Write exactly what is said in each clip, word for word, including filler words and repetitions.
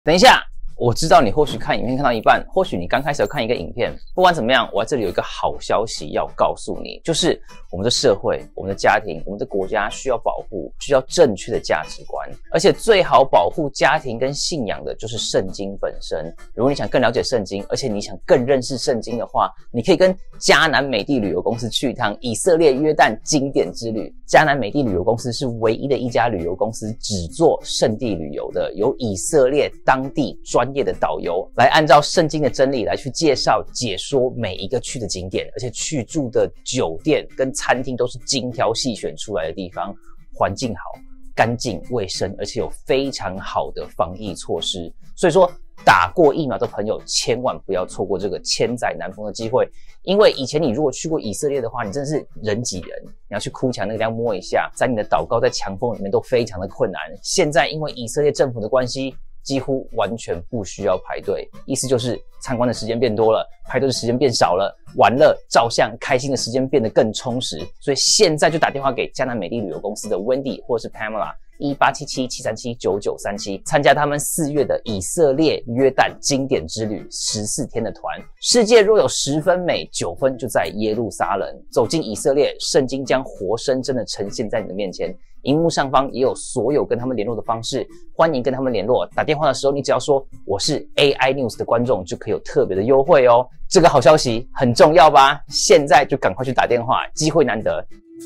等一下，我知道你或许看影片看到一半，或许你刚开始要看一个影片，不管怎么样，我在这里有一个好消息要告诉你，就是我们的社会、我们的家庭、我们的国家需要保护，需要正确的价值观，而且最好保护家庭跟信仰的就是圣经本身。如果你想更了解圣经，而且你想更认识圣经的话，你可以跟迦南美地旅游公司去一趟以色列约旦经典之旅。迦南美地旅游公司是唯一的一家旅游公司，只做圣地旅游的，由以色列当地专业的导游来按照圣经的真理来去介绍解说每一个去的景点，而且去住的酒店跟餐厅都是精挑细选出来的地方，环境好、干净、卫生，而且有非常好的防疫措施。所以说打过疫苗的朋友千万不要错过这个千载难逢的机会，因为以前你如果去过以色列的话，你真的是人挤人，你要去哭墙那个地方摸一下，在你的祷告在墙缝里面都非常的困难。现在因为以色列政府的关系，几乎完全不需要排队，意思就是参观的时间变多了，排队的时间变少了，玩乐、照相、开心的时间变得更充实。所以现在就打电话给迦南美地旅游公司的 Wendy 或是 Pamela，一八七七七三七九九三七，参加他们四月的以色列约旦经典之旅十四天的团。世界若有十分美，九分就在耶路撒冷。走进以色列，圣经将活生生的呈现在你的面前。荧幕上方也有所有跟他们联络的方式，欢迎跟他们联络。打电话的时候，你只要说我是 A I News 的观众，就可以有特别的优惠哦。这个好消息很重要吧？现在就赶快去打电话，机会难得。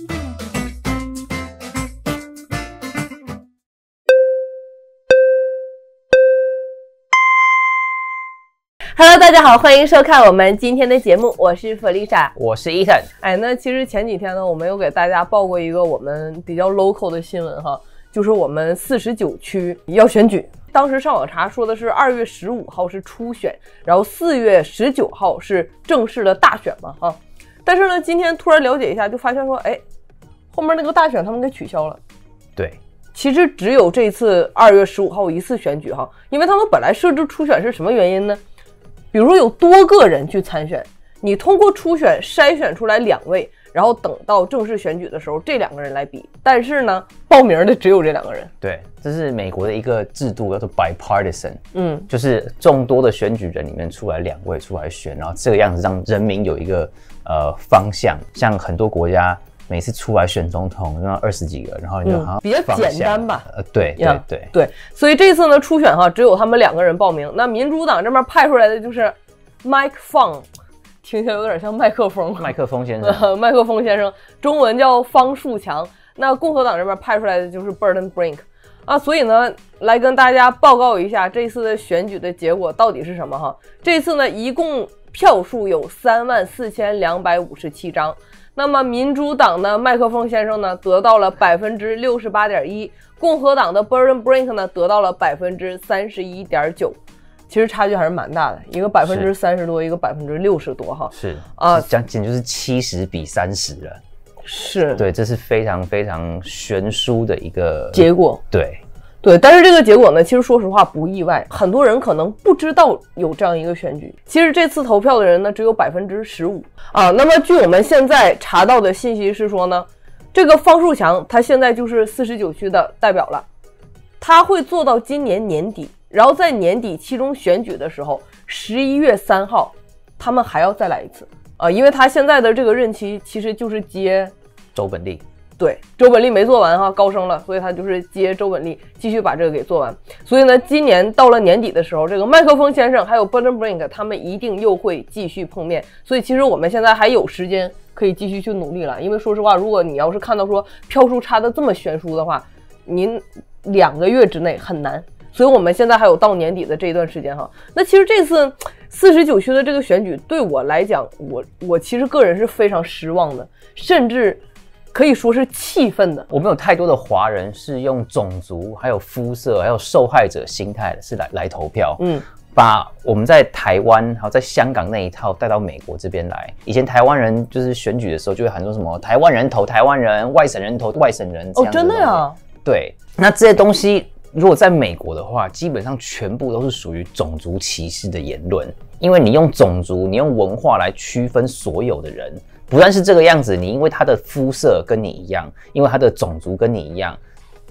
Hello， 大家好，欢迎收看我们今天的节目，我是弗丽莎， 我是 Ethan。 哎，那其实前几天呢，我们有给大家报过一个我们比较 local 的新闻哈，就是我们四十九区要选举。当时上网查说的是二月十五号是初选，然后四月十九号是正式的大选嘛哈。但是呢，今天突然了解一下，就发现说，哎，后面那个大选他们给取消了。 对。 其实只有这次二月十五号一次选举哈，因为他们本来设置初选是什么原因呢？比如说有多个人去参选，你通过初选筛选出来两位，然后等到正式选举的时候，这两个人来比。但是呢，报名的只有这两个人。 对，这是美国的一个制度，叫做 bipartisan， 嗯， 就是众多的选举人里面出来两位出来选，然后这个样子让人民有一个呃方向。像很多国家每次出来选总统，要二十几个，然后你就好像、 嗯、比较简单吧？ 呃，对对对对，所以这次呢初选哈，只有他们两个人报名。那民主党这边派出来的就是 Mike Fong， 听起来有点像麦克风， 麦克风先生， 麦克风先生，中文叫方树强。那共和党这边派出来的就是 Burton Brink 啊，所以呢，来跟大家报告一下这次的选举的结果到底是什么哈？这次呢，一共票数有三万四千两百五十七张。那么民主党的麦克风先生呢得到了 百分之六十八点一， 共和党的 Burton Brink 呢得到了 百分之三十一点九， 其实差距还是蛮大的，一个 百分之三十多，一个 百分之六十多哈。 是啊， 讲简直就是七十比三十了。 是， 对，这是非常非常悬殊的一个结果。 对。 对，但是这个结果呢，其实说实话不意外，很多人可能不知道有这样一个选举。其实这次投票的人呢，只有 百分之十五 啊。那么据我们现在查到的信息是说呢，这个方树强他现在就是四十九区的代表了，他会做到今年年底，然后在年底期中选举的时候，十一月三号他们还要再来一次啊，因为他现在的这个任期其实就是接周本利。 对，周本利没做完哈，高升了，所以他就是接周本利继续把这个给做完。所以呢，今年到了年底的时候，这个麦克风先生还有 Burton Brink 他们一定又会继续碰面。所以其实我们现在还有时间可以继续去努力了，因为说实话，如果你要是看到说票数差的这么悬殊的话，您两个月之内很难。所以我们现在还有到年底的这一段时间哈。那其实这次四十九区的这个选举对我来讲，我我其实个人是非常失望的，甚至可以说是气愤的。 我们有太多的华人是用种族、还有肤色、还有受害者心态是来来投票，嗯，把我们在台湾还有在香港那一套带到美国这边来。以前台湾人就是选举的时候就会喊说什么台湾人投台湾人，外省人投外省人这样子的。 哦，真的呀？ 对，那这些东西如果在美国的话，基本上全部都是属于种族歧视的言论，因为你用种族、你用文化来区分所有的人。不但是这个样子，你因为他的肤色跟你一样，因为他的种族跟你一样，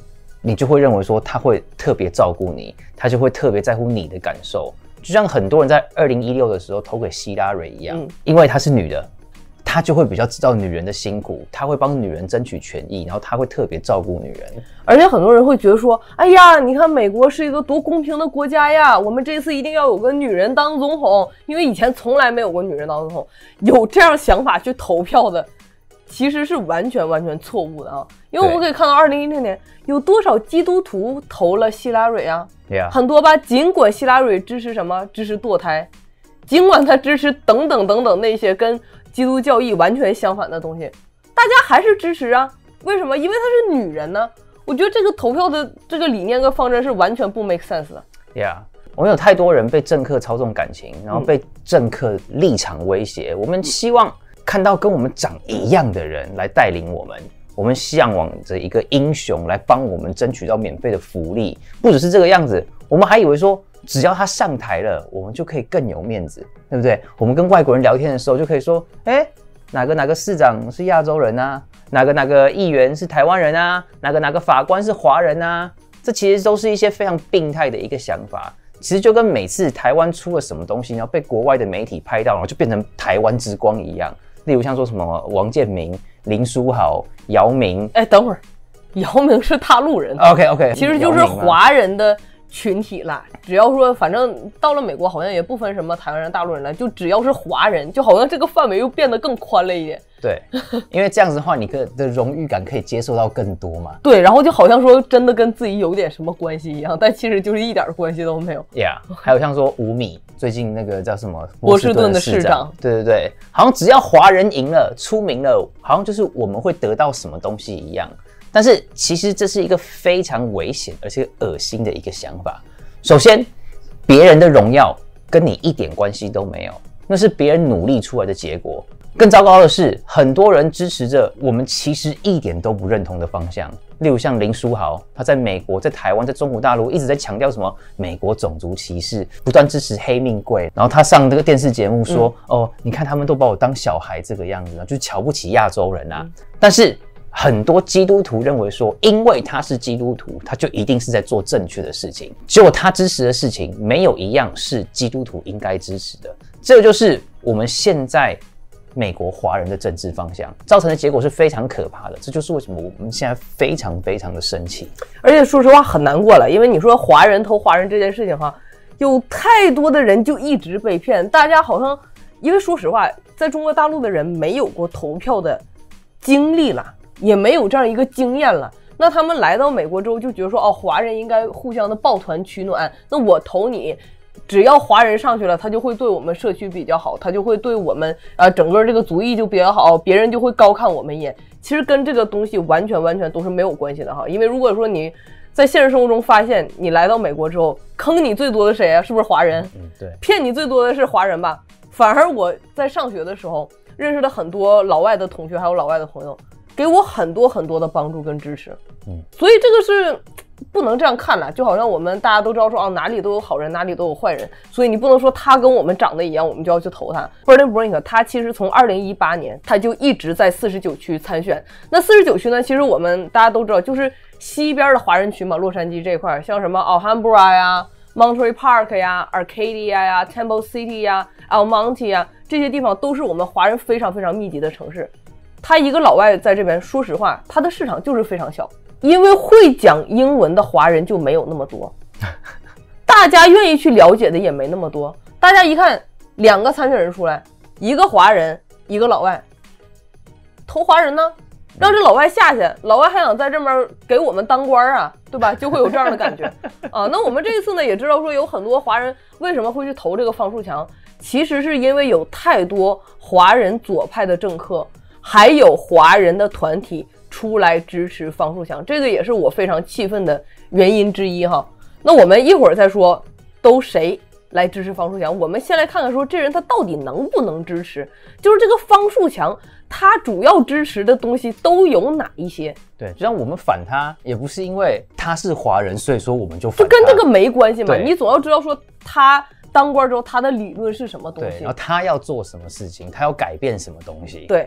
你就会认为说他会特别照顾你，他就会特别在乎你的感受。就像很多人在二零一六的时候投给希拉蕊一样，嗯、因为她是女的，她就会比较知道女人的辛苦，她会帮女人争取权益，然后她会特别照顾女人。 而且很多人会觉得说，哎呀，你看美国是一个多公平的国家呀，我们这次一定要有个女人当总统，因为以前从来没有过女人当总统。有这样想法去投票的，其实是完全完全错误的啊！因为我们可以看到二零一六年有多少基督徒投了希拉蕊啊， yeah. 很多吧。尽管希拉蕊支持什么，支持堕胎，尽管他支持等等等等那些跟基督教义完全相反的东西，大家还是支持啊。为什么？因为她是女人呢。我觉得这个投票的这个理念跟方针是完全不 make sense 的。 Yeah， 我们有太多人被政客操纵感情，然后被政客立场威胁。嗯、我们希望看到跟我们长一样的人来带领我们，我们向往着一个英雄来帮我们争取到免费的福利。不只是这个样子，我们还以为说只要他上台了，我们就可以更有面子，对不对？我们跟外国人聊天的时候就可以说，哎，哪个哪个市长是亚洲人啊？哪个哪个议员是台湾人啊？哪个哪个法官是华人啊？这其实都是一些非常病态的一个想法。其实就跟每次台湾出了什么东西，然后被国外的媒体拍到，然后就变成台湾之光一样。例如像说什么王建民、林书豪、姚明。 哎，等会儿，姚明是大陆人。 OK OK， 其实就是华人的群体啦。只要说，反正到了美国，好像也不分什么台湾人、大陆人了，就只要是华人，就好像这个范围又变得更宽了一点。 对，因为这样子的话，你的荣誉感可以接受到更多嘛。 对，然后就好像说真的跟自己有点什么关系一样，但其实就是一点关系都没有。 Yeah， 还有像说吴米，最近那个叫什么波士顿的市长， 对对对，好像只要华人赢了、出名了，好像就是我们会得到什么东西一样。但是其实这是一个非常危险而且恶心的一个想法。首先，别人的荣耀跟你一点关系都没有，那是别人努力出来的结果。更糟糕的是，很多人支持着我们其实一点都不认同的方向。例如像林书豪，他在美国、在台湾、在中国大陆一直在强调什么美国种族歧视，不断支持黑命贵。然后他上这个电视节目说：“嗯、哦，你看他们都把我当小孩这个样子，就是瞧不起亚洲人啊。嗯”但是很多基督徒认为说，因为他是基督徒，他就一定是在做正确的事情。结果他支持的事情没有一样是基督徒应该支持的。这就是我们现在美国华人的政治方向造成的结果是非常可怕的。这就是为什么我们现在非常非常的生气， 而且说实话很难过了。因为你说华人投华人这件事情哈，有太多的人就一直被骗。大家好像因为说实话，在中国大陆的人没有过投票的经历了，也没有这样一个经验了。那他们来到美国之后就觉得说，哦，华人应该互相的抱团取暖，那我投你，只要华人上去了，他就会对我们社区比较好，他就会对我们呃整个这个族裔就比较好，别人就会高看我们一眼。其实跟这个东西完全完全都是没有关系的哈。因为如果说你在现实生活中发现你来到美国之后，坑你最多的谁啊？是不是华人？ 嗯，对。骗你最多的是华人吧？反而我在上学的时候认识了很多老外的同学，还有老外的朋友，给我很多很多的帮助跟支持。嗯，所以这个是不能这样看了，就好像我们大家都知道说啊，哪里都有好人，哪里都有坏人，所以你不能说他跟我们长得一样，我们就要去投他。Bernie Brink 他其实从二零一八年他就一直在四十九区参选。那四十九区呢，其实我们大家都知道，就是西边的华人区嘛，洛杉矶这块，像什么 Alhambra 呀、Monterey Park 呀、Arcadia 呀、Temple City 呀、Almonte 呀，这些地方都是我们华人非常非常密集的城市。他一个老外在这边，说实话，他的市场就是非常小，因为会讲英文的华人就没有那么多，大家愿意去了解的也没那么多。大家一看两个参选人出来，一个华人，一个老外，投华人呢，让这老外下去，老外还想在这边给我们当官啊，对吧？就会有这样的感觉啊。那我们这一次呢，也知道说有很多华人为什么会去投这个方树强，其实是因为有太多华人左派的政客，还有华人的团体出来支持方树强，这个也是我非常气愤的原因之一哈。那我们一会儿再说都谁来支持方树强，我们先来看看说这人他到底能不能支持，就是这个方树强他主要支持的东西都有哪一些。 对，就像我们反他也不是因为他是华人所以说我们就反他， 就跟这个没关系嘛。你总要知道说他当官之后他的理论是什么东西， 对，然后他要做什么事情，他要改变什么东西。 对，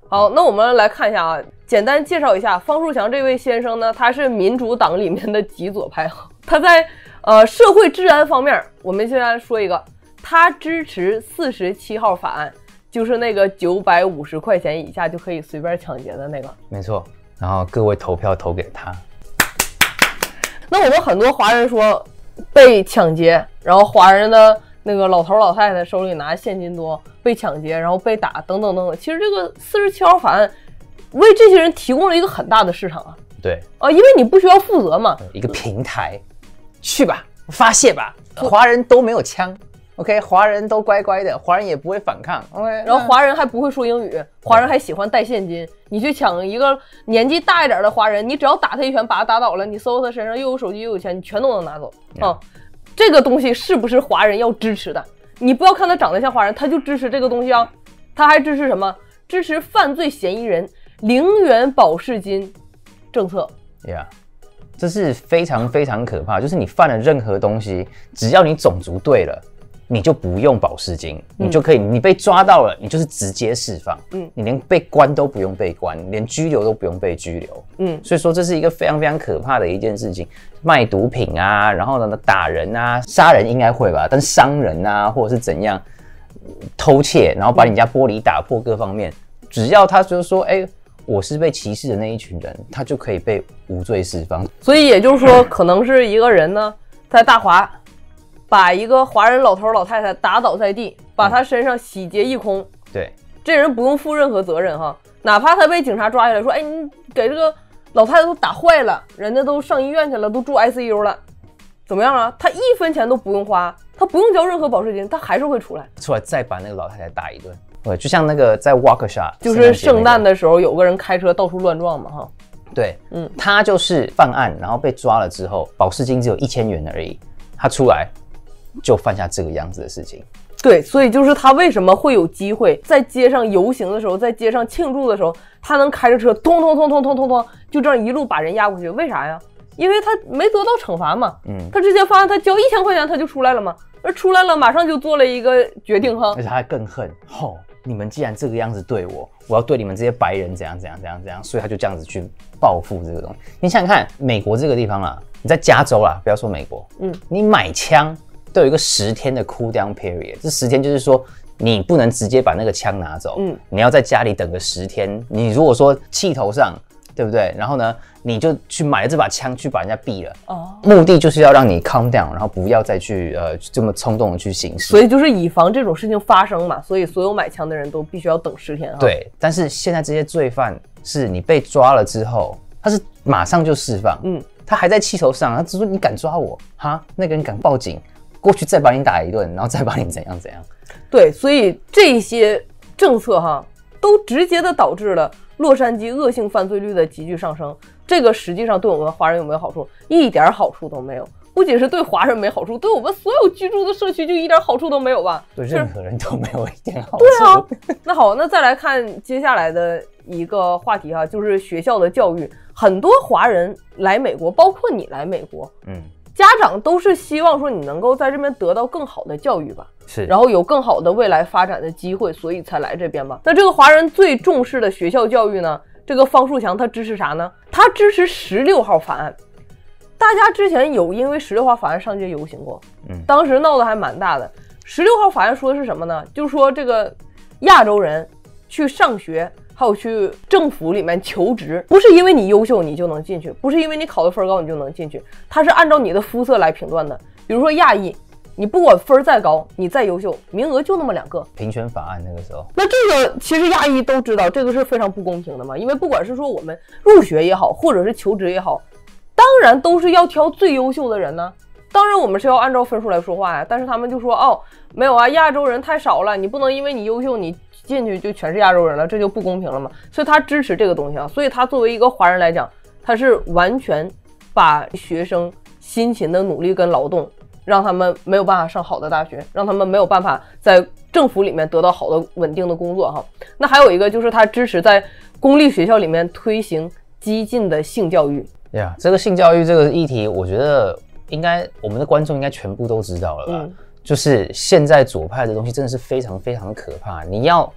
好，那我们来看一下啊，简单介绍一下方树强这位先生呢，他是民主党里面的极左派，他在呃社会治安方面，我们现在说一个，他支持四十七号法案，就是那个九百五十块钱以下就可以随便抢劫的那个， 没错。然后各位投票投给他。 那我们很多华人说被抢劫，然后华人的那个老头老太太手里拿现金多，被抢劫，然后被打等等等等。其实这个四十七号法案为这些人提供了一个很大的市场啊。 对啊，因为你不需要负责嘛， 一个平台，去吧，发泄吧。华人都没有枪 ，OK， 华人都乖乖的，华人也不会反抗 ，OK。 然后华人还不会说英语，华人还喜欢带现金。你去抢一个年纪大一点的华人，你只要打他一拳，把他打倒了，你搜他身上又有手机又有钱，你全都能拿走啊。这个东西是不是华人要支持的？你不要看他长得像华人，他就支持这个东西啊。他还支持什么？支持犯罪嫌疑人零元保释金政策。 Yeah， 这是非常非常可怕。就是你犯了任何东西，只要你种族对了，你就不用保释金，你就可以，你被抓到了，你就是直接释放。嗯，你连被关都不用被关，连拘留都不用被拘留。嗯，所以说这是一个非常非常可怕的一件事情。卖毒品啊，然后呢打人啊，杀人应该会吧，但是伤人啊，或者是怎样偷窃，然后把你家玻璃打破各方面，只要他就是说，哎、欸，我是被歧视的那一群人，他就可以被无罪释放。 所以也就是说，可能是一个人呢，在大华把一个华人老头老太太打倒在地，把他身上洗劫一空。嗯、 对， 这人不用负任何责任哈，哪怕他被警察抓下来说，哎，你给这个老太太都打坏了，人家都上医院去了，都住 I C U 了，怎么样啊？他一分钱都不用花，他不用交任何保释金，他还是会出来， 出来再把那个老太太打一顿。对，就像那个在 Waukesha， 就是圣诞的时候有个人开车到处乱撞嘛，哈。 对，嗯，他就是犯案，然后被抓了之后，保释金只有一千元而已，他出来就犯下这个样子的事情。 对，所以就是他为什么会有机会在街上游行的时候，在街上庆祝的时候，他能开着车通通通通通通通，就这样一路把人压过去？为啥呀？因为他没得到惩罚嘛。嗯，他之前犯案，他交一千块钱他就出来了嘛，而出来了马上就做了一个决定哈。 而且他还更恨，吼、哦，你们既然这个样子对我，我要对你们这些白人怎样怎样怎样怎样，所以他就这样子去报复这个东西。你想想看，美国这个地方啦，你在加州啦，不要说美国，嗯，你买枪都有一个十天的 cool down period， 这十天就是说你不能直接把那个枪拿走，嗯，你要在家里等个十天。你如果说气头上，对不对？然后呢，你就去买了这把枪去把人家毙了，哦，目的就是要让你 calm down， 然后不要再去呃这么冲动的去行事。 所以就是以防这种事情发生嘛，所以所有买枪的人都必须要等十天啊。 对，但是现在这些罪犯是你被抓了之后，他是马上就释放，嗯，他还在气头上，他只说你敢抓我哈，那个人敢报警。过去再把你打一顿，然后再把你怎样怎样。 对，所以这些政策哈，都直接的导致了洛杉矶恶性犯罪率的急剧上升。这个实际上对我们华人有没有好处？一点好处都没有。不仅是对华人没好处，对我们所有居住的社区就一点好处都没有吧？ 对任何人都没有一点好处。 对啊。那好，那再来看接下来的一个话题哈，就是学校的教育。很多华人来美国，包括你来美国，嗯。家长都是希望说你能够在这边得到更好的教育吧， 是， 然后有更好的未来发展的机会，所以才来这边吧。那这个华人最重视的学校教育呢？这个方树强他支持啥呢？他支持十六号法案。大家之前有因为十六号法案上街游行过，嗯，当时闹得还蛮大的。十六号法案说的是什么呢？就是说这个亚洲人去上学，还有去政府里面求职，不是因为你优秀你就能进去，不是因为你考的分高你就能进去，它是按照你的肤色来评断的。比如说亚裔，你不管分再高，你再优秀，名额就那么两个。 平权法案那个时候， 那这个其实亚裔都知道，这个是非常不公平的嘛。因为不管是说我们入学也好，或者是求职也好，当然都是要挑最优秀的人呢。当然我们是要按照分数来说话呀，但是他们就说哦，没有啊，亚洲人太少了，你不能因为你优秀你进去就全是亚洲人了，这就不公平了嘛。所以他支持这个东西啊，所以他作为一个华人来讲，他是完全把学生辛勤的努力跟劳动，让他们没有办法上好的大学，让他们没有办法在政府里面得到好的稳定的工作哈。那还有一个就是他支持在公立学校里面推行激进的性教育。 对啊，这个性教育这个议题，我觉得应该我们的观众应该全部都知道了吧。嗯，就是现在左派的东西真的是非常非常的可怕，你要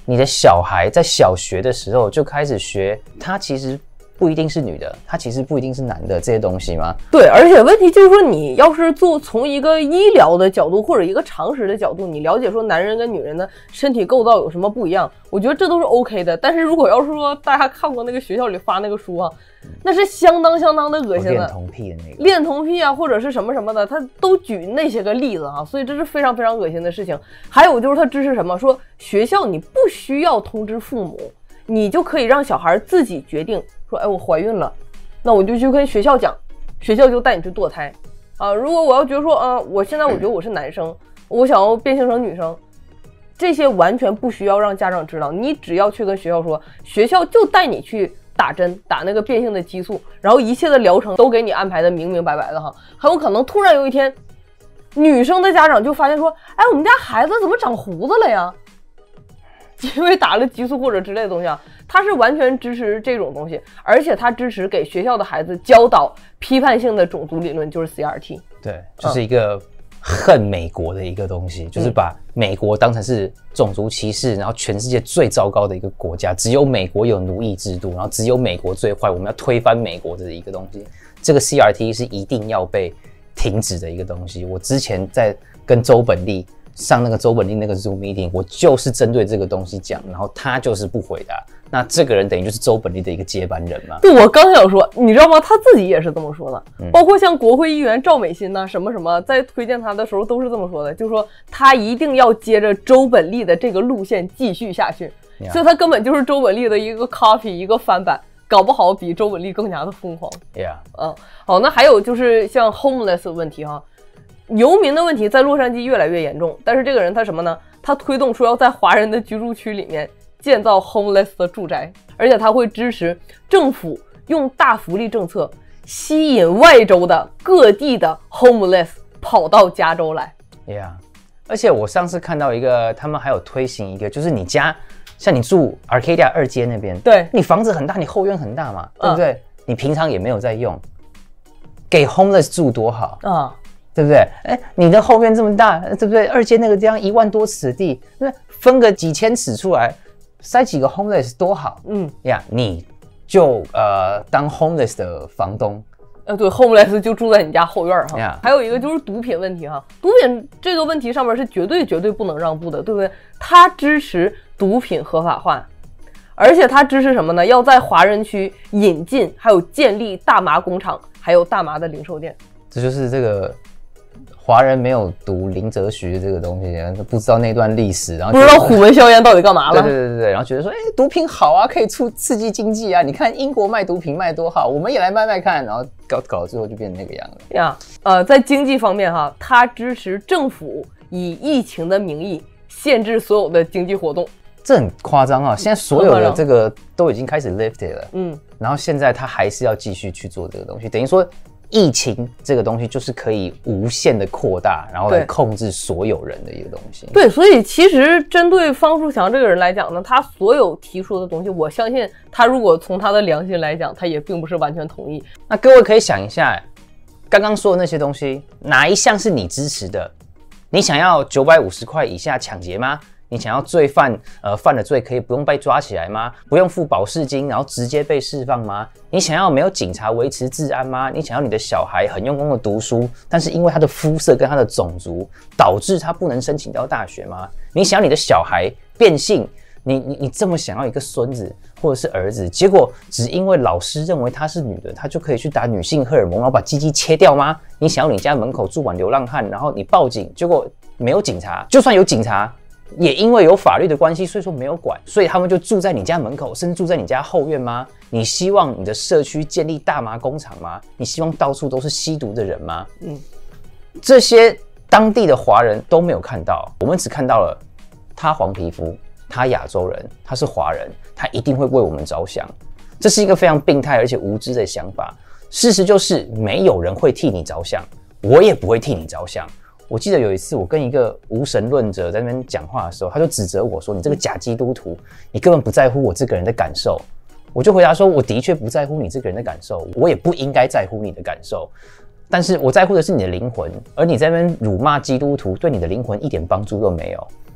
你的小孩在小学的时候就开始学，他其实不一定是女的，他其实不一定是男的这些东西吗？ 对，而且问题就是说，你要是做从一个医疗的角度或者一个常识的角度，你了解说男人跟女人的身体构造有什么不一样，我觉得这都是 OK 的。但是如果要是说大家看过那个学校里发那个书啊，那是相当相当的恶心的， 恋童癖的那个， 恋童癖啊，或者是什么什么的，他都举那些个例子啊，所以这是非常非常恶心的事情。还有就是他支持什么，说学校你不需要通知父母，你就可以让小孩自己决定。说哎，我怀孕了，那我就去跟学校讲，学校就带你去堕胎啊。如果我要觉得说啊，我现在我觉得我是男生，我想要变性成女生，这些完全不需要让家长知道，你只要去跟学校说，学校就带你去打针，打那个变性的激素，然后一切的疗程都给你安排的明明白白的哈。很有可能突然有一天，女生的家长就发现说，哎，我们家孩子怎么长胡子了呀？因为打了激素或者之类的东西啊，他是完全支持这种东西，而且他支持给学校的孩子教导批判性的种族理论，就是 C R T。 对，就是一个恨美国的一个东西，嗯、就是把美国当成是种族歧视，然后全世界最糟糕的一个国家，只有美国有奴役制度，然后只有美国最坏，我们要推翻美国的一个东西。这个 C R T 是一定要被停止的一个东西。我之前在跟周本利上那个周本利那个 Zoom meeting， 我就是针对这个东西讲，然后他就是不回答。那这个人等于就是周本利的一个接班人嘛？ 对，我刚想说，你知道吗？他自己也是这么说的，嗯、包括像国会议员赵美心呐、啊，什么什么，在推荐他的时候都是这么说的，就是说他一定要接着周本利的这个路线继续下去， yeah. 所以他根本就是周本利的一个 copy， 一个翻版，搞不好比周本利更加的疯狂。 Yeah， 嗯，好，那还有就是像 homeless 的问题哈。游民的问题在洛杉矶越来越严重，但是这个人他什么呢？他推动说要在华人的居住区里面建造 homeless 的住宅，而且他会支持政府用大福利政策吸引外州的各地的 homeless 跑到加州来。 Yeah， 而且我上次看到一个，他们还有推行一个，就是你家像你住 Arcadia 二街那边， 对， 你房子很大，你后院很大嘛，对不对？嗯、你平常也没有在用，给 homeless 住多好啊！嗯，对不对？哎，你的后院这么大，对不对？二街那个地方一万多尺的地，那分个几千尺出来，塞几个 homeless 多好。嗯呀，你就呃当 homeless 的房东。 呃，对 ，homeless 就住在你家后院哈。Yeah. 还有一个就是毒品问题哈，毒品这个问题上面是绝对绝对不能让步的，对不对？他支持毒品合法化，而且他支持什么呢？要在华人区引进，还有建立大麻工厂，还有大麻的零售店。 这就是这个。华人没有读林则徐这个东西，不知道那段历史，然后不知道虎门销烟到底干嘛了。 对对对对，然后觉得说，哎，毒品好啊，可以促刺激经济啊！你看英国卖毒品卖多好，我们也来卖卖看，然后搞搞到最后就变成那个样了呀。呃，在经济方面哈，他支持政府以疫情的名义限制所有的经济活动， 这很夸张啊！现在所有的这个都已经开始 lifted 了，嗯，然后现在他还是要继续去做这个东西，等于说。疫情这个东西就是可以无限的扩大，然后来控制所有人的一个东西。 对，所以其实针对方树强这个人来讲呢，他所有提出的东西，我相信他如果从他的良心来讲，他也并不是完全同意。 那各位可以想一下，刚刚说的那些东西，哪一项是你支持的？你想要九百五十块以下抢劫吗？你想要罪犯呃犯了罪可以不用被抓起来吗？不用付保释金，然后直接被释放吗？你想要没有警察维持治安吗？你想要你的小孩很用功的读书，但是因为他的肤色跟他的种族导致他不能申请到大学吗？你想要你的小孩变性，你你你这么想要一个孙子或者是儿子，结果只因为老师认为她是女的，他就可以去打女性荷尔蒙，然后把鸡鸡切掉吗？你想要你家门口住满流浪汉，然后你报警，结果没有警察，就算有警察。也因为有法律的关系，所以说没有管，所以他们就住在你家门口，甚至住在你家后院吗？你希望你的社区建立大麻工厂吗？你希望到处都是吸毒的人吗？嗯，这些当地的华人都没有看到，我们只看到了他黄皮肤，他亚洲人，他是华人，他一定会为我们着想。这是一个非常病态而且无知的想法。事实就是没有人会替你着想，我也不会替你着想。我记得有一次，我跟一个无神论者在那边讲话的时候，他就指责我说：“你这个假基督徒，你根本不在乎我这个人的感受。”我就回答说：“我的确不在乎你这个人的感受，我也不应该在乎你的感受，但是我在乎的是你的灵魂，而你在那边辱骂基督徒，对你的灵魂一点帮助都没有。”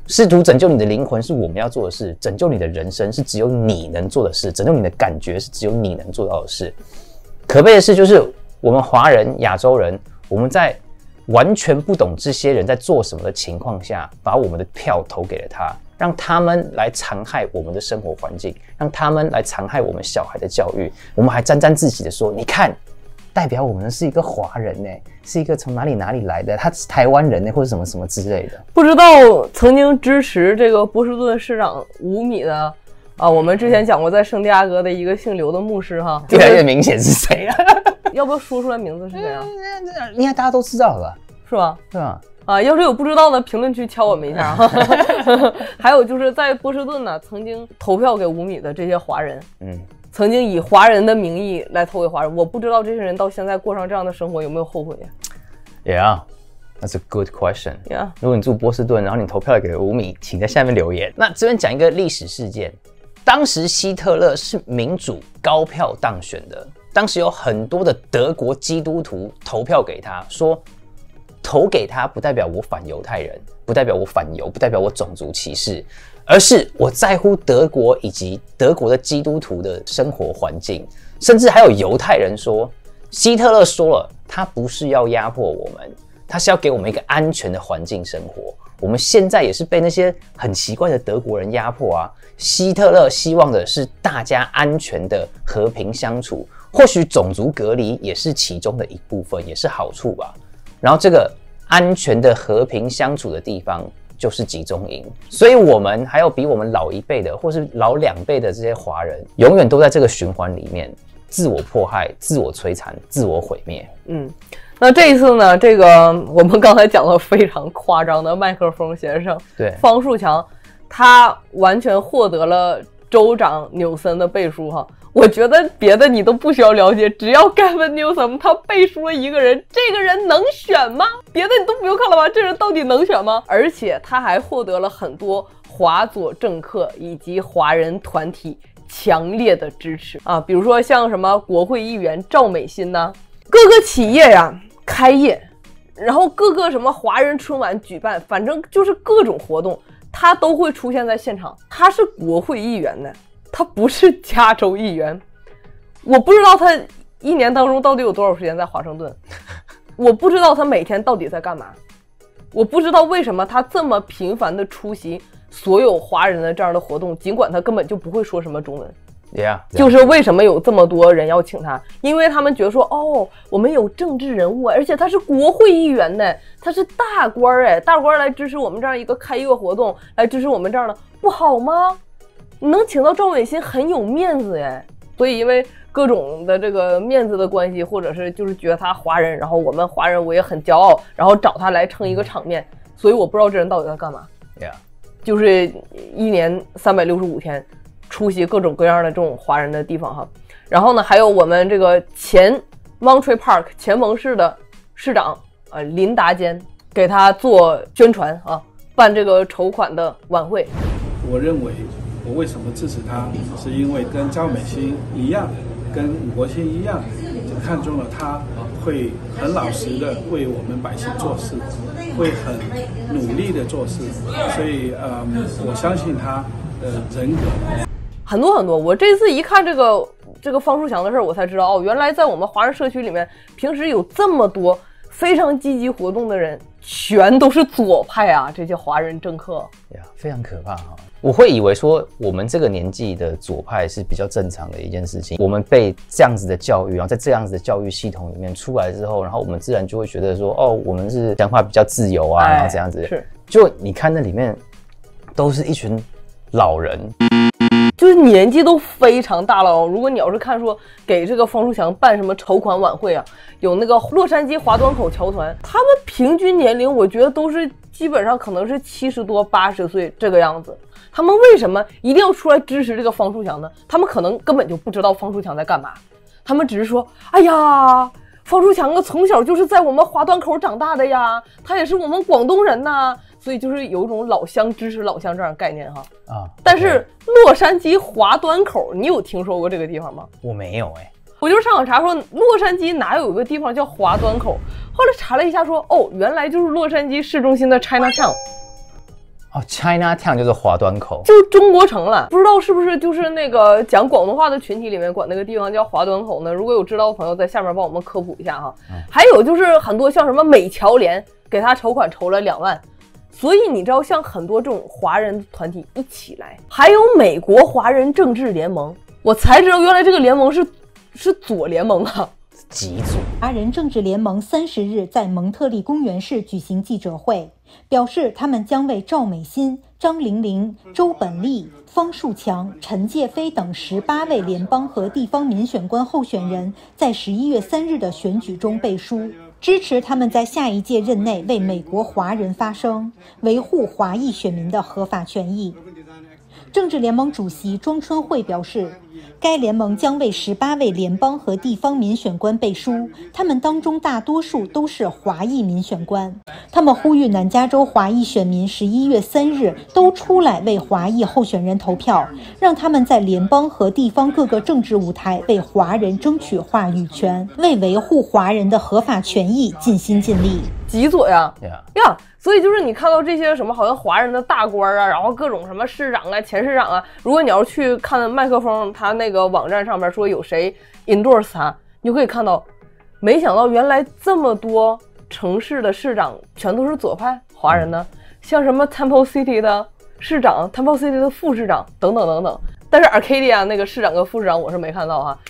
试图拯救你的灵魂是我们要做的事，拯救你的人生是只有你能做的事，拯救你的感觉是只有你能做到的事。可悲的是，就是我们华人、亚洲人，我们在完全不懂这些人在做什么的情况下，把我们的票投给了他，让他们来残害我们的生活环境，让他们来残害我们小孩的教育。我们还沾沾自喜的说：“你看，代表我们的是一个华人呢，是一个从哪里哪里来的，他是台湾人呢，或者什么什么之类的。” 不知道曾经支持这个波士顿市长五米的啊，我们之前讲过，在圣地亚哥的一个姓刘的牧师哈， 越来越明显是谁啊？ 要不要说出来名字是谁啊？ 应该大家都知道了吧？ 是吧？ 对吧？ 啊，要是有不知道的，评论区敲我们一下哈。还有就是在波士顿呢，曾经投票给五米的这些华人，嗯，曾经以华人的名义来投给华人，我不知道这些人到现在过上这样的生活有没有后悔 ？Yeah, that's a good question. Yeah. 如果你住波士顿，然后你投票给五米，请在下面留言。那这边讲一个历史事件，当时希特勒是民主高票当选的。当时有很多的德国基督徒投票给他，说投给他不代表我反犹太人，不代表我反犹，不代表我种族歧视，而是我在乎德国以及德国的基督徒的生活环境。甚至还有犹太人说，希特勒说了，他不是要压迫我们，他是要给我们一个安全的环境生活。我们现在也是被那些很奇怪的德国人压迫啊。希特勒希望的是大家安全的和平相处。或许种族隔离也是其中的一部分，也是好处吧。然后这个安全的和平相处的地方就是集中营，所以我们还有比我们老一辈的，或是老两辈的这些华人，永远都在这个循环里面，自我迫害、自我摧残、自我毁灭。 嗯，那这一次呢，这个我们刚才讲了非常夸张的麦克风先生， 对， 方树强，他完全获得了州长纽森的背书哈。我觉得别的你都不需要了解，只要 Gavin Newsom 他背书了一个人，这个人能选吗？别的你都不用看了吧，这人到底能选吗？而且他还获得了很多华左政客以及华人团体强烈的支持啊，比如说像什么国会议员赵美心呐、啊，各个企业呀、啊、开业，然后各个什么华人春晚举办，反正就是各种活动，他都会出现在现场。他是国会议员呢。他不是加州议员，我不知道他一年当中到底有多少时间在华盛顿，我不知道他每天到底在干嘛，我不知道为什么他这么频繁的出席所有华人的这样的活动，尽管他根本就不会说什么中文。 Yeah, 就是为什么有这么多人要请他，因为他们觉得说，哦，我们有政治人物，而且他是国会议员呢，他是大官哎，大官来支持我们这样一个开业活动，来支持我们这样的，不好吗？能请到赵美心很有面子耶，所以因为各种的这个面子的关系，或者是就是觉得他华人，然后我们华人我也很骄傲，然后找他来撑一个场面，所以我不知道这人到底在干嘛。 Yeah. 就是一年三百六十五天出席各种各样的这种华人的地方哈。然后呢，还有我们这个前 Monterey Park 前蒙市的市长呃林达坚给他做宣传啊，办这个筹款的晚会。 我认为。我为什么支持他？是因为跟赵美心一样，跟吴国兴一样，就看中了他会很老实的为我们百姓做事，会很努力的做事，所以呃，我相信他的人格。 很多很多，我这次一看这个这个方树强的事儿，我才知道哦，原来在我们华人社区里面，平时有这么多非常积极活动的人，全都是左派啊！这些华人政客呀，非常可怕哈、哦。我会以为说我们这个年纪的左派是比较正常的一件事情，我们被这样子的教育，然后在这样子的教育系统里面出来之后，然后我们自然就会觉得说，哦，我们是讲话比较自由啊，然后这样子。 是， 就你看那里面都是一群老人。 就是年纪都非常大了哦。如果你要是看说给这个方树强办什么筹款晚会啊，有那个洛杉矶华端口侨团，他们平均年龄我觉得都是基本上可能是七十多八十岁这个样子。他们为什么一定要出来支持这个方树强呢？他们可能根本就不知道方树强在干嘛，他们只是说，哎呀，方树强啊，从小就是在我们华端口长大的呀，他也是我们广东人呐，所以就是有一种老乡支持老乡这样的概念哈。啊，但是洛杉矶华端口，你有听说过这个地方吗？ 我没有哎、欸， 我就上网查说洛杉矶哪有一个地方叫华端口，后来查了一下说，哦，原来就是洛杉矶市中心的 Chinatown。 哦 ，Chinatown 就是华端口， 就中国城了。不知道是不是就是那个讲广东话的群体里面管那个地方叫华端口呢？如果有知道的朋友在下面帮我们科普一下哈。嗯、还有就是很多像什么美侨联给他筹款筹了两万，所以你知道像很多这种华人团体一起来，还有美国华人政治联盟，我才知道原来这个联盟是是左联盟啊。 极左华人政治联盟三十日在蒙特利公园市举行记者会，表示他们将为赵美心、张玲玲、周本利、方树强、陈介飞等十八位联邦和地方民选官候选人在十一月三日的选举中背书，支持他们在下一届任内为美国华人发声，维护华裔选民的合法权益。政治联盟主席庄春惠表示，该联盟将为十八位联邦和地方民选官背书，他们当中大多数都是华裔民选官。他们呼吁南加州华裔选民十一月三日都出来为华裔候选人投票，让他们在联邦和地方各个政治舞台为华人争取话语权，为维护华人的合法权益尽心尽力。 极左呀呀 ，yeah. 所以就是你看到这些什么好像华人的大官啊，然后各种什么市长啊、前市长啊，如果你要去看麦克风他那个网站上面说有谁 endorse 他，你就可以看到，没想到原来这么多城市的市长全都是左派华人呢，像什么 Temple City 的市长、Temple City 的副市长等等等等，但是 Arcadia 那个市长跟副市长我是没看到哈。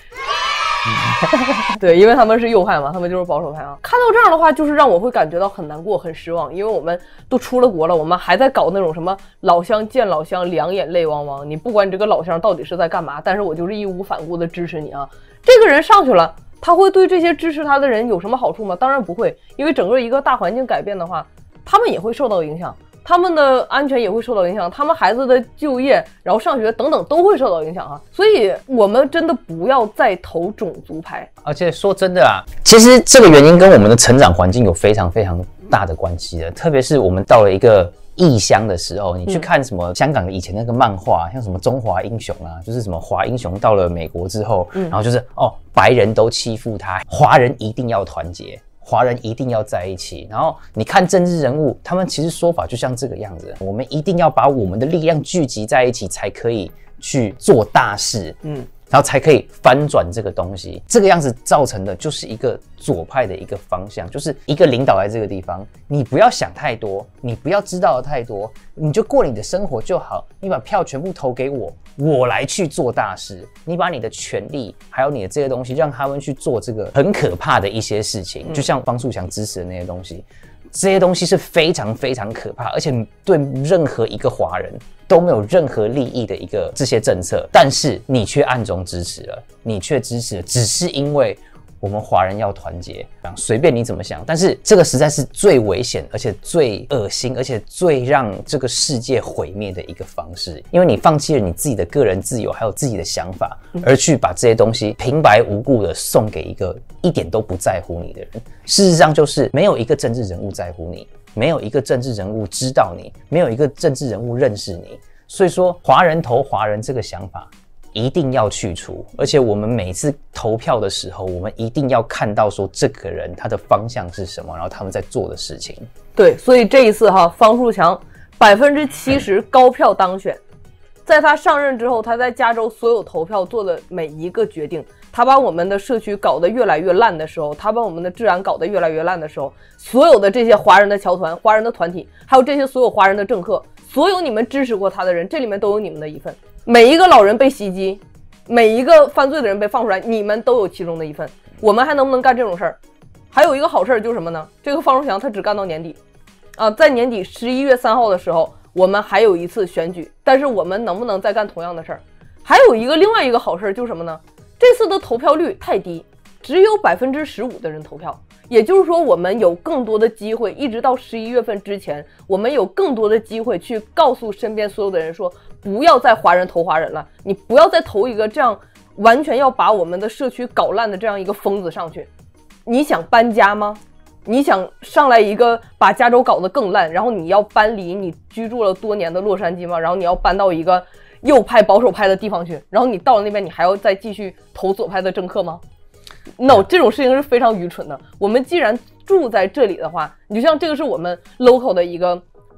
对，因为他们是右派嘛，他们就是保守派啊。看到这样的话，就是让我会感觉到很难过、很失望，因为我们都出了国了，我们还在搞那种什么老乡见老乡，两眼泪汪汪。你不管你这个老乡到底是在干嘛，但是我就是义无反顾的支持你啊。这个人上去了，他会对这些支持他的人有什么好处吗？当然不会，因为整个一个大环境改变的话，他们也会受到影响。他们的安全也会受到影响，他们孩子的就业，然后上学等等都会受到影响啊！所以我们真的不要再投种族牌。 而且说真的啊，其实这个原因跟我们的成长环境有非常非常大的关系的，特别是我们到了一个异乡的时候，你去看什么香港以前那个漫画，像什么中华英雄啊，就是什么华英雄到了美国之后，然后就是哦，白人都欺负他，华人一定要团结。华人一定要在一起，然后你看政治人物，他们其实说法就像这个样子，我们一定要把我们的力量聚集在一起，才可以去做大事，嗯，然后才可以翻转这个东西。这个样子造成的就是一个左派的一个方向，就是一个领导在这个地方，你不要想太多，你不要知道的太多，你就过你的生活就好，你把票全部投给我。我来去做大事，你把你的权利还有你的这些东西让他们去做这个很可怕的一些事情，就像方树强支持的那些东西，这些东西是非常非常可怕，而且对任何一个华人都没有任何利益的一个这些政策，但是你却暗中支持了，你却支持了，只是因为我们华人要团结，随便你怎么想，但是这个实在是最危险，而且最恶心，而且最让这个世界毁灭的一个方式，因为你放弃了你自己的个人自由，还有自己的想法，而去把这些东西平白无故的送给一个一点都不在乎你的人。事实上，就是没有一个政治人物在乎你，没有一个政治人物知道你，没有一个政治人物认识你。所以说，华人投华人这个想法一定要去除，而且我们每次投票的时候，我们一定要看到说这个人他的方向是什么，然后他们在做的事情。 对，所以这一次哈，方树强百分之七十高票当选，在他上任之后，他在加州所有投票做的每一个决定，他把我们的社区搞得越来越烂的时候，他把我们的治安搞得越来越烂的时候，所有的这些华人的侨团、华人的团体，还有这些所有华人的政客，所有你们支持过他的人，这里面都有你们的一份。每一个老人被袭击，每一个犯罪的人被放出来，你们都有其中的一份。我们还能不能干这种事儿？还有一个好事儿就是什么呢？这个方树强他只干到年底啊，在年底十一月三号的时候，我们还有一次选举，但是我们能不能再干同样的事儿？还有一个另外一个好事儿就是什么呢？这次的投票率太低，只有百分之十五的人投票。也就是说，我们有更多的机会，一直到十一月份之前，我们有更多的机会去告诉身边所有的人说，不要再华人投华人了，你不要再投一个这样完全要把我们的社区搞烂的这样一个疯子上去。你想搬家吗？你想上来一个把加州搞得更烂，然后你要搬离你居住了多年的洛杉矶吗？然后你要搬到一个右派保守派的地方去，然后你到了那边你还要再继续投左派的政客吗？ No， 这种事情是非常愚蠢的。我们既然住在这里的话，你就像这个是我们 local 的一个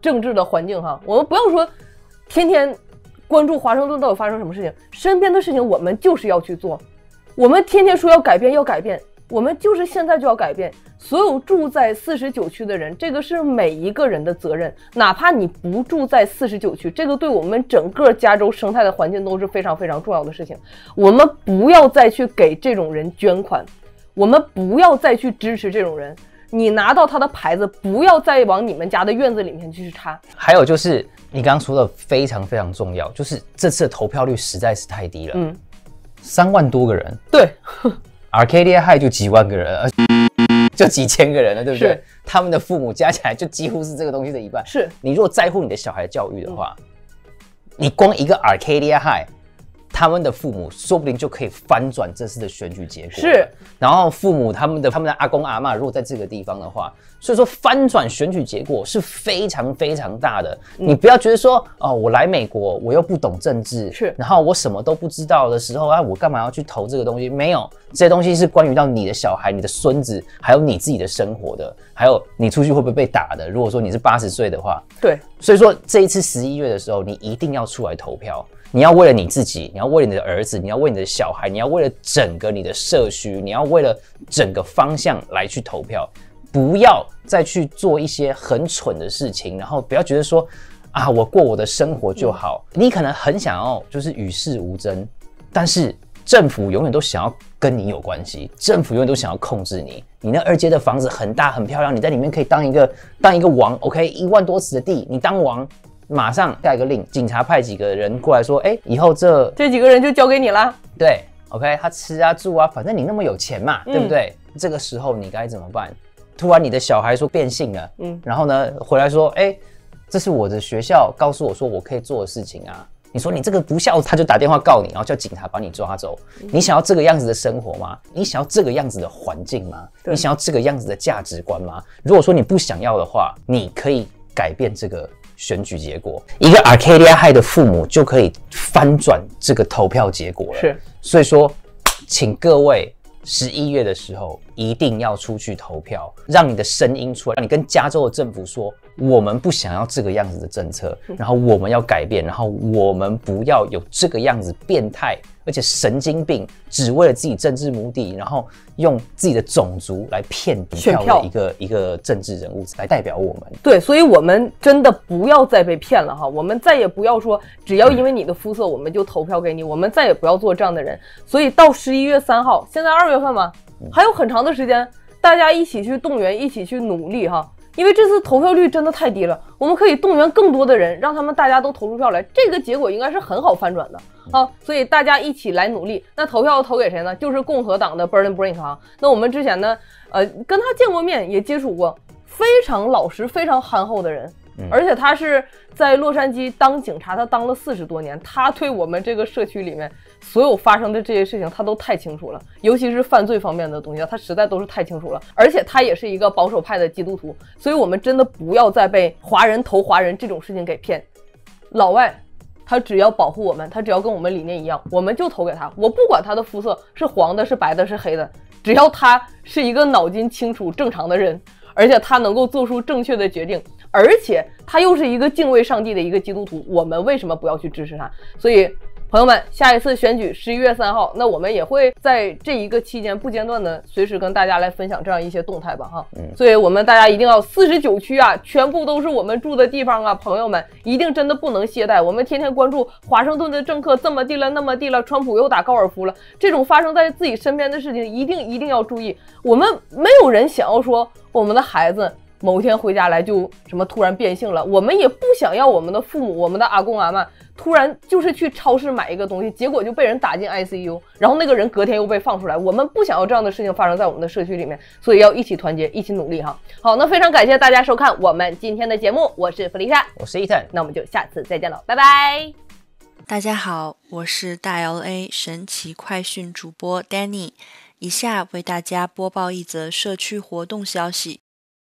政治的环境哈，我们不要说天天关注华盛顿到底发生什么事情，身边的事情我们就是要去做。我们天天说要改变要改变，我们就是现在就要改变。所有住在四十九区的人，这个是每一个人的责任，哪怕你不住在四十九区，这个对我们整个加州生态的环境都是非常非常重要的事情。我们不要再去给这种人捐款，我们不要再去支持这种人。你拿到他的牌子，不要再往你们家的院子里面去插。 还有就是你刚刚说的非常非常重要，就是这次的投票率实在是太低了，嗯，三万多个人， 对 ，Arcadia High 就几万个人，就几千个人了，对不对？他们的父母加起来就几乎是这个东西的一半。 是你如果在乎你的小孩教育的话，嗯、你光一个 Arcadia High。他们的父母说不定就可以翻转这次的选举结果。 是， 然后父母他们的他们的阿公阿嬷如果在这个地方的话，所以说翻转选举结果是非常非常大的。嗯、你不要觉得说哦，我来美国我又不懂政治， 是， 然后我什么都不知道的时候啊，我干嘛要去投这个东西？没有，这些东西是关于到你的小孩、你的孙子，还有你自己的生活的，还有你出去会不会被打的。如果说你是八十岁的话， 对， 所以说这一次十一月的时候，你一定要出来投票。你要为了你自己，你要为了你的儿子，你要为你的小孩，你要为了整个你的社区，你要为了整个方向来去投票，不要再去做一些很蠢的事情，然后不要觉得说啊，我过我的生活就好。嗯、你可能很想要就是与世无争，但是政府永远都想要跟你有关系，政府永远都想要控制你。你那二街的房子很大很漂亮，你在里面可以当一个当一个王 ，OK， 一万多尺的地，你当王。马上下一个令，警察派几个人过来说，哎、欸，以后这这几个人就交给你了。 对 ，OK， 他吃啊住啊，反正你那么有钱嘛，嗯、对不对？这个时候你该怎么办？突然你的小孩说变性了，嗯，然后呢回来说，哎、欸，这是我的学校告诉我说我可以做的事情啊。你说你这个不孝，他就打电话告你，然后叫警察把你抓走。嗯、你想要这个样子的生活吗？你想要这个样子的环境吗？你想要这个样子的价值观吗？如果说你不想要的话，你可以改变这个。选举结果，一个 Arcadia High 的父母就可以翻转这个投票结果了。 是， 所以说，请各位十一月的时候一定要出去投票，让你的声音出来，让你跟加州的政府说，我们不想要这个样子的政策，然后我们要改变，然后我们不要有这个样子变态而且神经病，只为了自己政治目的，然后用自己的种族来骗票的一个一个政治人物来代表我们。 对，所以我们真的不要再被骗了哈！我们再也不要说只要因为你的肤色我们就投票给你，我们再也不要做这样的人。所以到十一月三号，现在二月份嘛，还有很长的时间，大家一起去动员，一起去努力哈！因为这次投票率真的太低了，我们可以动员更多的人，让他们大家都投出票来，这个结果应该是很好翻转的啊！所以大家一起来努力。那投票要投给谁呢？就是共和党的 Bernie Brink 啊。那我们之前呢，呃，跟他见过面，也接触过，非常老实、非常憨厚的人。而且他是在洛杉矶当警察，他当了四十多年，他对我们这个社区里面所有发生的这些事情他都太清楚了，尤其是犯罪方面的东西他实在都是太清楚了。而且他也是一个保守派的基督徒，所以我们真的不要再被华人投华人这种事情给骗。老外他只要保护我们，他只要跟我们理念一样，我们就投给他。我不管他的肤色是黄的是白的是黑的，只要他是一个脑筋清楚正常的人，而且他能够做出正确的决定，而且他又是一个敬畏上帝的一个基督徒，我们为什么不要去支持他？所以朋友们，下一次选举十一月三号，那我们也会在这一个期间不间断的随时跟大家来分享这样一些动态吧哈。嗯，所以我们大家一定要四十九区啊，全部都是我们住的地方啊，朋友们一定真的不能懈怠。我们天天关注华盛顿的政客这么地了那么地了，川普又打高尔夫了，这种发生在自己身边的事情一定一定要注意。我们没有人想要说我们的孩子某一天回家来就什么突然变性了，我们也不想要我们的父母我们的阿公阿嬷突然就是去超市买一个东西，结果就被人打进 I C U， 然后那个人隔天又被放出来。我们不想要这样的事情发生在我们的社区里面，所以要一起团结一起努力哈。好，那非常感谢大家收看我们今天的节目，我是弗丽莎， 我是伊藤， 那我们就下次再见了，拜拜。 大家好，我是大 L A 神奇快讯主播 Danny， 以下为大家播报一则社区活动消息。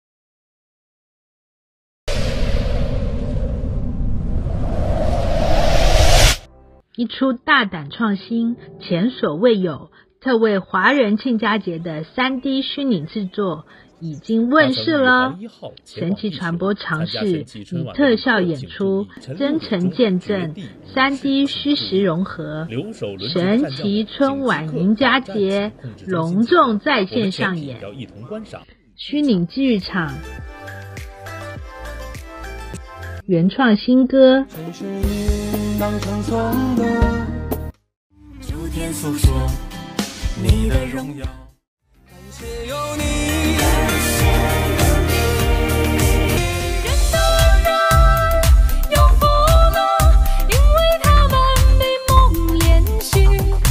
一出大胆创新、前所未有、特为华人庆佳节的 三 D 虚拟制作， 已经问世了。神奇传播尝试以特效演出、真诚见证、三 D 虚实融合，神奇春晚赢家节隆重在线上演。虚拟剧场原创新歌， 诸天诉说你的荣耀，感谢有你，人都让有福了，因为他们被梦连续。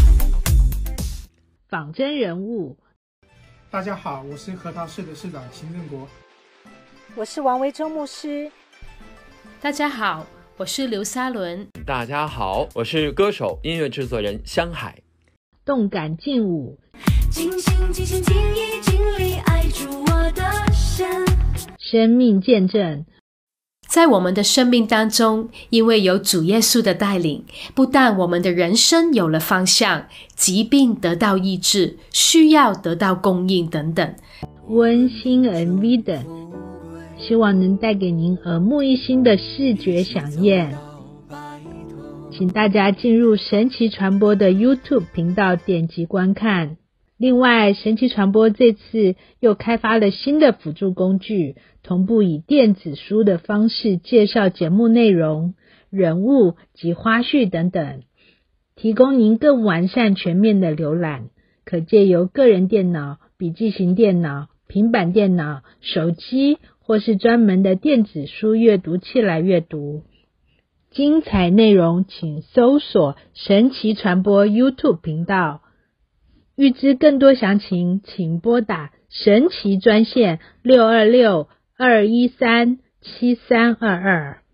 仿真人物。 大家好，我是核桃市的市长邢正国。 我是王维洲牧师。 大家好，我是刘沙伦。 大家好，我是歌手、音乐制作人香海。 动感劲舞， 尽心尽心尽意尽力爱住我的神。 生命见证， 在我们的生命当中，因为有主耶稣的带领，不但我们的人生有了方向，疾病得到医治，需要得到供应等等。 温馨 M V 等，希望能带给您耳目一新的视觉飨宴。请大家进入神奇传播的 YouTube 频道点击观看。另外，神奇传播这次又开发了新的辅助工具，同步以电子书的方式介绍节目内容、人物及花絮等等，提供您更完善全面的浏览。可借由个人电脑、笔记型电脑、平板电脑、手机或是专门的电子书阅读器来阅读。精彩内容请搜索神奇传播 YouTube 频道。预知更多详情，请拨打神奇专线六二六二一三七三二二。